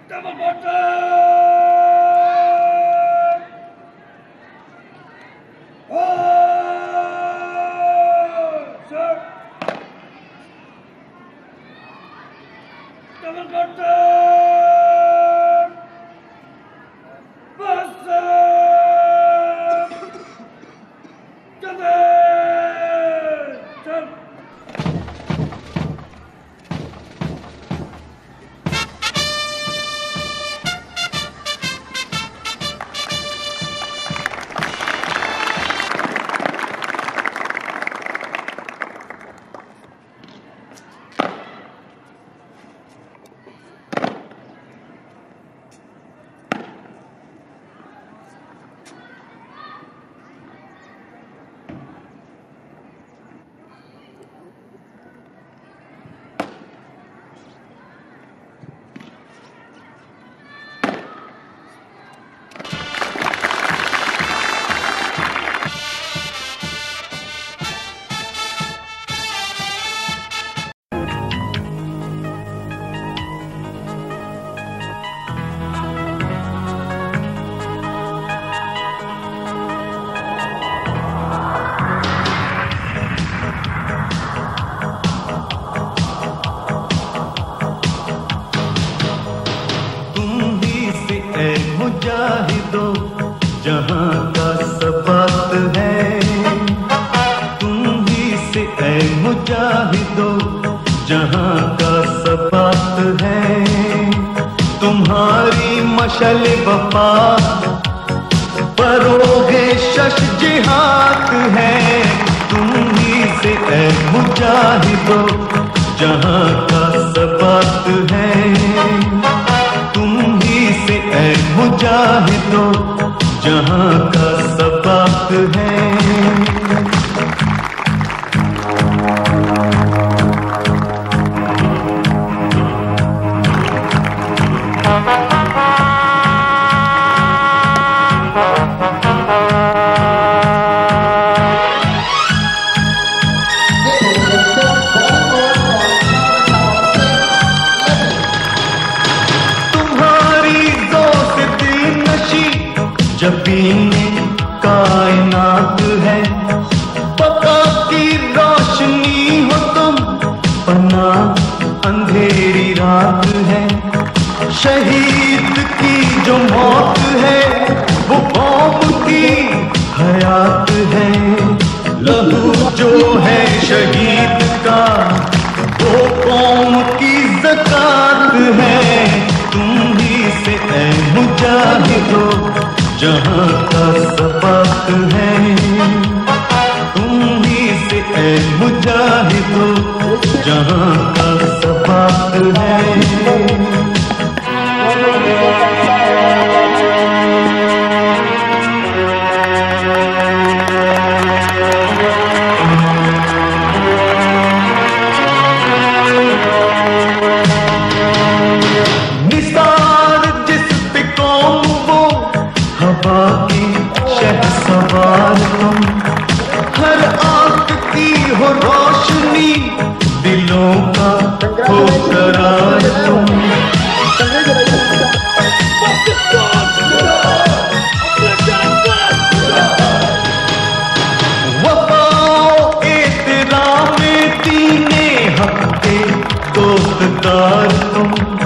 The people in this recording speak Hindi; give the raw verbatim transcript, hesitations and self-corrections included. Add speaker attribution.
Speaker 1: Double bottom! Oh, sir! Double bottom! Buster! Double! Jump!
Speaker 2: मुजाहिदो जहां का सबात है, तुम ही से ऐ मुजाहिदो जहां का सबात है। तुम्हारी मशल वफा परोगे शश जिहाद है। तुम ही से ऐ मुजाहिदो जहां का सबात है। तुम ही से ऐ मुजाहिदो जहां का सबात है। जबीने कायनात है, पका की रोशनी हो तुम, पना अंधेरी रात है। शहीद की जो मौत है वो कौम की हयात है। लहू जो है शहीद का वो कौम की ज़कात है। तुम ही से ऐ मुजाहिदो जहां का सबात है। तुम ही से ऐ मुजाहिदो जहां का सबात है। निसार जिस पे कौम वो हवा की शहसवार तुम, हर आंख की हो रोशनी दिलों का हो करार तुम। वफाओ एहतराम दीने हक के दोस्तदार तुम।